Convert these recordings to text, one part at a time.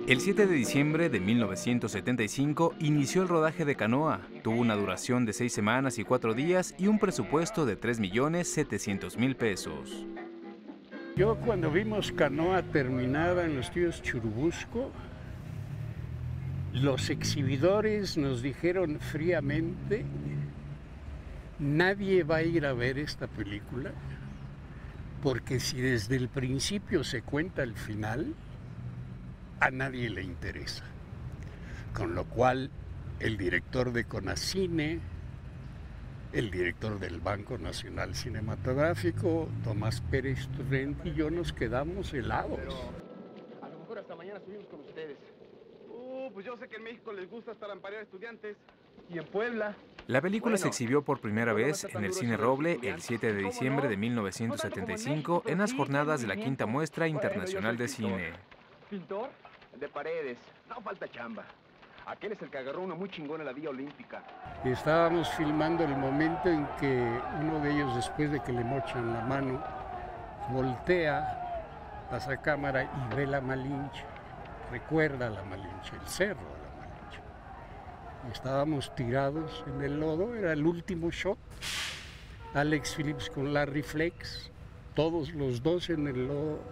El 7 de diciembre de 1975 inició el rodaje de Canoa. Tuvo una duración de 6 semanas y 4 días y un presupuesto de 3.700.000 pesos. Yo cuando vimos Canoa terminada en los estudios Churubusco, los exhibidores nos dijeron fríamente: nadie va a ir a ver esta película, porque si desde el principio se cuenta el final, a nadie le interesa. Con lo cual, el director de Conacine, el director del Banco Nacional Cinematográfico, Tomás Pérez Turrent, y yo nos quedamos helados. Pero a lo mejor hasta mañana subimos con ustedes. Pues yo sé que en México les gusta estar amparar estudiantes. Y en Puebla. La película se exhibió por primera vez en el Cine Roble el 7 de diciembre de 1975 en las jornadas de la Quinta Muestra Internacional de Cine. ¿Pintor? De Paredes. No falta chamba. Aquel es el que agarró uno muy chingón en la Villa Olímpica. Estábamos filmando el momento en que uno de ellos, después de que le mochan la mano, voltea a esa cámara y ve la Malinche. Recuerda la Malinche, el cerro de la Malinche. Y estábamos tirados en el lodo, era el último shot. Alex Phillips con Larry Flex, todos los dos en el lodo.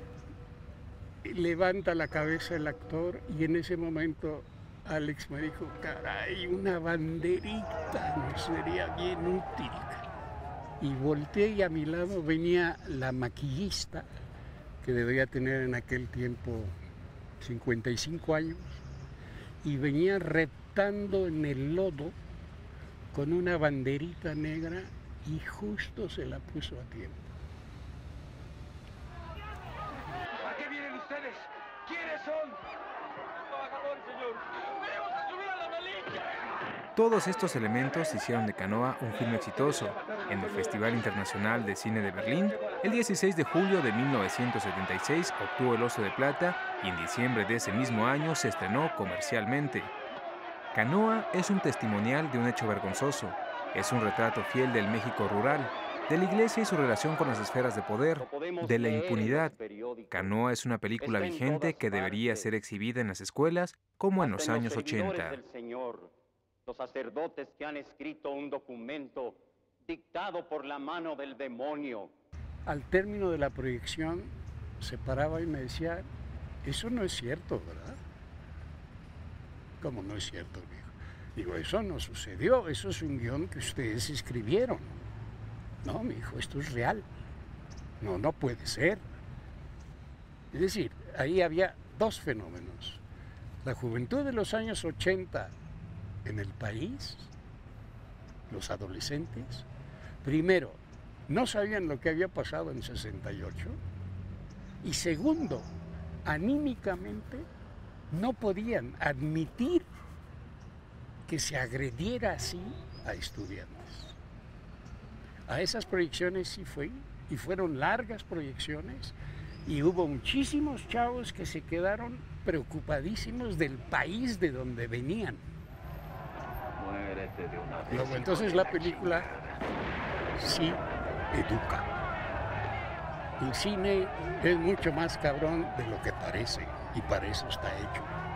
Levanta la cabeza el actor y en ese momento Alex me dijo: caray, una banderita nos sería bien útil. Y volteé y a mi lado venía la maquillista, que debía tener en aquel tiempo 55 años, y venía reptando en el lodo con una banderita negra y justo se la puso a tiempo. ¿A qué vienen ustedes? ¿Quiénes son? Trabajadores, señor. ¡Venimos a subir a la Malinche! Todos estos elementos hicieron de Canoa un filme exitoso. En el Festival Internacional de Cine de Berlín, el 16 de julio de 1976 obtuvo el Oso de Plata y en diciembre de ese mismo año se estrenó comercialmente. Canoa es un testimonial de un hecho vergonzoso. Es un retrato fiel del México rural, de la iglesia y su relación con las esferas de poder, de la impunidad. Canoa es una película vigente que debería ser exhibida en las escuelas como en los años 80. Los sacerdotes que han escrito un documento dictado por la mano del demonio. Al término de la proyección se paraba y me decía: eso no es cierto, ¿verdad? ¿Cómo no es cierto, viejo? Digo, eso no sucedió, eso es un guión que ustedes escribieron. No, mi hijo, esto es real. No, no puede ser. Es decir, ahí había dos fenómenos. La juventud de los años 80 en el país, los adolescentes, primero, no sabían lo que había pasado en 68, y segundo, anímicamente no podían admitir que se agrediera así a estudiantes. A esas proyecciones sí fui, y fueron largas proyecciones, y hubo muchísimos chavos que se quedaron preocupadísimos del país de donde venían. Muérete de una vez. Luego, entonces la película sí educa. El cine es mucho más cabrón de lo que parece, y para eso está hecho.